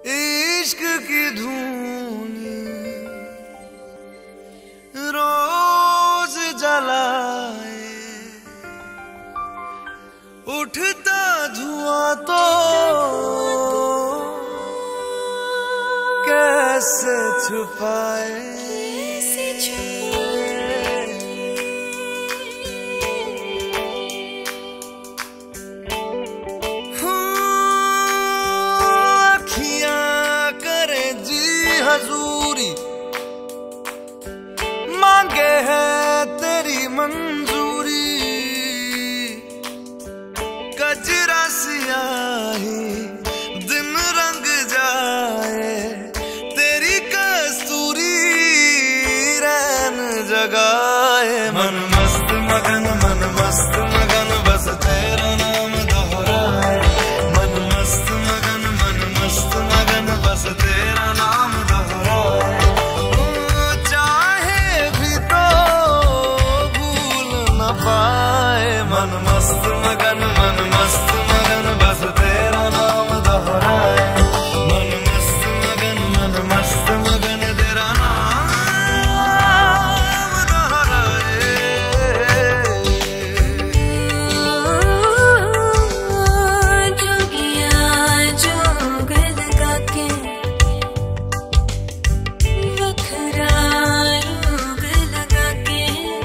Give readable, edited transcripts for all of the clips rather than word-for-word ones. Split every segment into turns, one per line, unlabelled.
इश्क की धूनी रोज जलाए, उठता धुआं तो कैसे छुपाए। हजूरी मांगे है तेरी मंजूरी, कजरा सियाही दिन रंग जाए, तेरी कस्तूरी रैन जगाए। मन मस्त मगन बस तेरा नाम दोहराए। मन मस्त मगन बस तेरा नाम दोहराए। चाहे भी तो भूल न पाए। मन मस्त मगन बस तेरा नाम दोहराए। मन मस्त मगन तेरा नाम दोहराए।
जोगिया जोग लगा के वखरा रोग लगा के,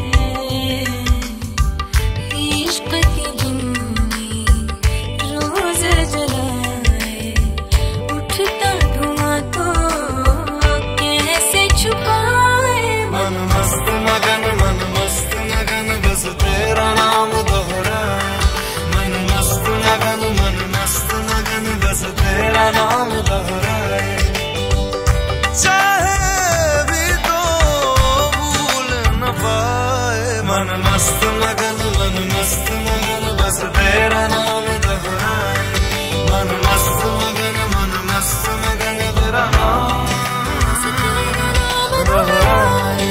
इश्क की धूनी रोज जलाए, उठता धुआं तो कैसे छुपाए।
मन मस्त मगन बस तेरा नाम दोहराए। मन मस्त मगन बस तेरा नाम दोहराए। चाहे भी तो भूल न पाए। मन मस्त मगन बस तेरा नाम दोहराए। मन मस्त मगन तेरा नाम दोहराए।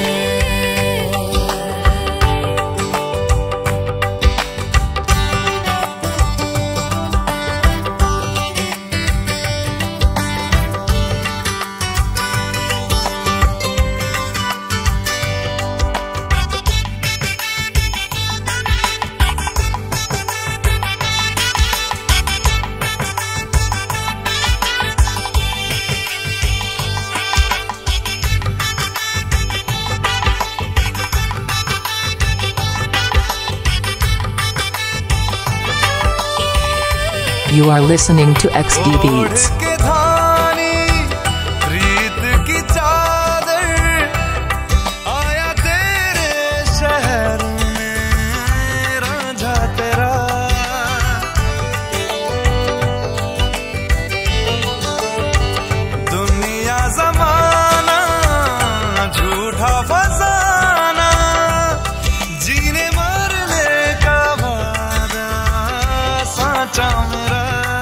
You are listening to XD Beats.
के धानी प्रीत की चादर आया तेरे शहर में रांझा तेरा। दुनिया जमाना झूठा फसाना, जीने मरने का वादा साचा मेरा।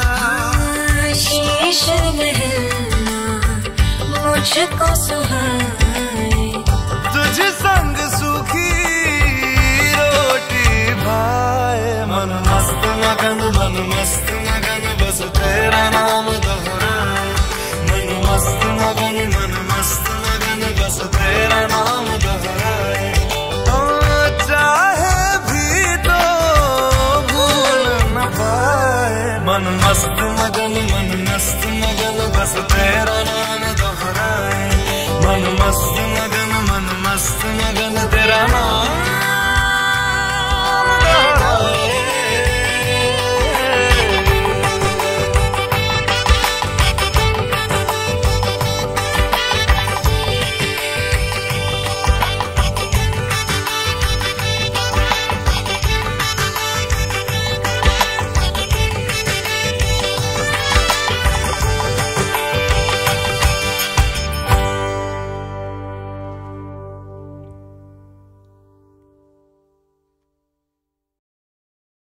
शीश महलना मुझको सुहाए,
तुझ संग सूखी रोटी भाए। मन मस्त मगन बस तेरा नाम दोहराए। मन मस्त मगन बस तेरा नाम दोहराए। चाहे भी तो भूल न पाए। मन मस्त मगन बस तेरा नाम दोहराए। मन मस्त मगन